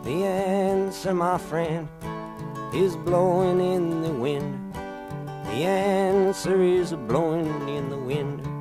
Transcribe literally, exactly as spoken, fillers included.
The answer, my friend, is blowing in the wind. The answer is blowing in the wind.